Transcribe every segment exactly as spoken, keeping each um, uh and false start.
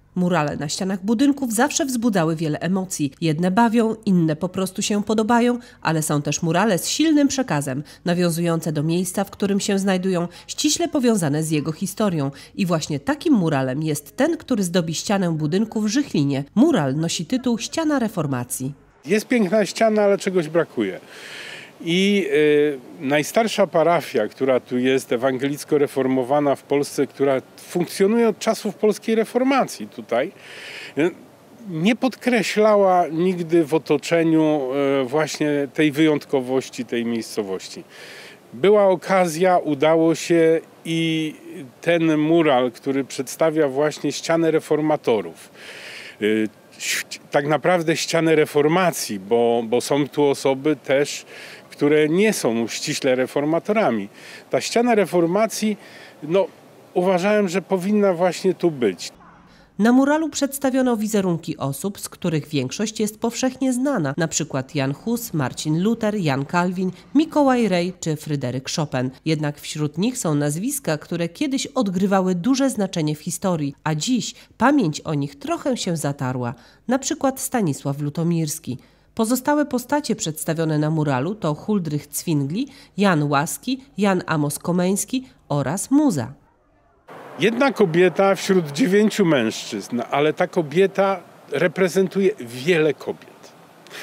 Murale na ścianach budynków zawsze wzbudzały wiele emocji. Jedne bawią, inne po prostu się podobają, ale są też murale z silnym przekazem, nawiązujące do miejsca, w którym się znajdują, ściśle powiązane z jego historią. I właśnie takim muralem jest ten, który zdobi ścianę budynku w Żychlinie. Mural nosi tytuł Ściana Reformacji. Jest piękna ściana, ale czegoś brakuje. I y, najstarsza parafia, która tu jest ewangelicko-reformowana w Polsce, która funkcjonuje od czasów polskiej reformacji tutaj, y, nie podkreślała nigdy w otoczeniu y, właśnie tej wyjątkowości tej miejscowości. Była okazja, udało się i ten mural, który przedstawia właśnie ścianę reformatorów, y, tak naprawdę ścianę reformacji, bo, bo są tu osoby też, które nie są ściśle reformatorami. Ta ściana reformacji, no, uważałem, że powinna właśnie tu być. Na muralu przedstawiono wizerunki osób, z których większość jest powszechnie znana, na przykład Jan Hus, Marcin Luther, Jan Kalwin, Mikołaj Rej czy Fryderyk Chopin. Jednak wśród nich są nazwiska, które kiedyś odgrywały duże znaczenie w historii, a dziś pamięć o nich trochę się zatarła, na przykład Stanisław Lutomirski. Pozostałe postacie przedstawione na muralu to Huldrych Zwingli, Jan Łaski, Jan Amos Komeński oraz Muza. Jedna kobieta wśród dziewięciu mężczyzn, ale ta kobieta reprezentuje wiele kobiet.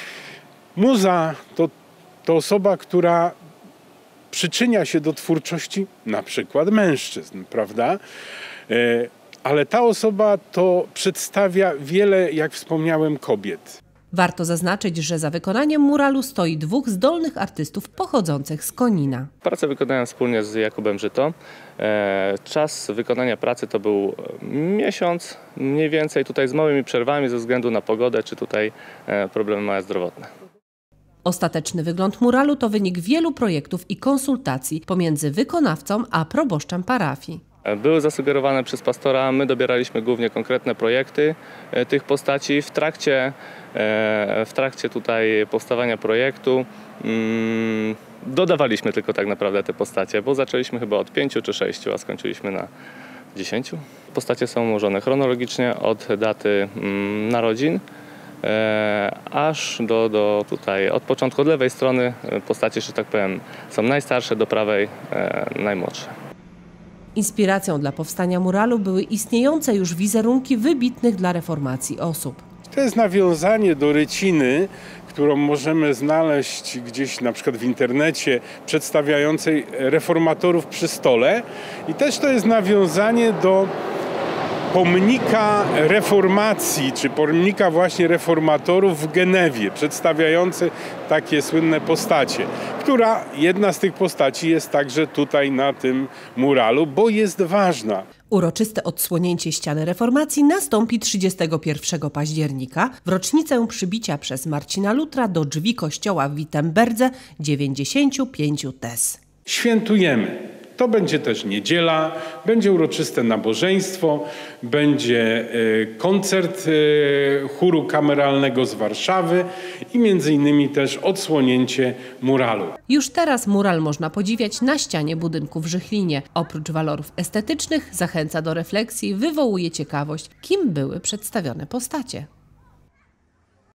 Muza to, to osoba, która przyczynia się do twórczości na przykład mężczyzn, prawda? Ale ta osoba to przedstawia wiele, jak wspomniałem, kobiet. Warto zaznaczyć, że za wykonaniem muralu stoi dwóch zdolnych artystów pochodzących z Konina. Pracę wykonałem wspólnie z Jakubem Żyto. Czas wykonania pracy to był miesiąc, mniej więcej tutaj z małymi przerwami ze względu na pogodę, czy tutaj problemy małe zdrowotne. Ostateczny wygląd muralu to wynik wielu projektów i konsultacji pomiędzy wykonawcą a proboszczem parafii. Były zasugerowane przez pastora, my dobieraliśmy głównie konkretne projekty tych postaci. W trakcie, w trakcie tutaj powstawania projektu hmm, dodawaliśmy tylko tak naprawdę te postacie, bo zaczęliśmy chyba od pięciu czy sześciu, a skończyliśmy na dziesięciu. Postacie są ułożone chronologicznie od daty hmm, narodzin, e, aż do, do tutaj, od początku, od lewej strony postacie, że tak powiem, są najstarsze, do prawej e, najmłodsze. Inspiracją dla powstania muralu były istniejące już wizerunki wybitnych dla reformacji osób. To jest nawiązanie do ryciny, którą możemy znaleźć gdzieś na przykład w internecie, przedstawiającej reformatorów przy stole. I też to jest nawiązanie do pomnika reformacji, czy pomnika właśnie reformatorów w Genewie, przedstawiający takie słynne postacie, która jedna z tych postaci jest także tutaj na tym muralu, bo jest ważna. Uroczyste odsłonięcie ściany reformacji nastąpi trzydziestego pierwszego października w rocznicę przybicia przez Marcina Lutra do drzwi kościoła w Wittenberdze dziewięćdziesięciu pięciu tes. Świętujemy. To będzie też niedziela, będzie uroczyste nabożeństwo, będzie koncert chóru kameralnego z Warszawy i między innymi też odsłonięcie muralu. Już teraz mural można podziwiać na ścianie budynku w Żychlinie. Oprócz walorów estetycznych zachęca do refleksji, wywołuje ciekawość, kim były przedstawione postacie.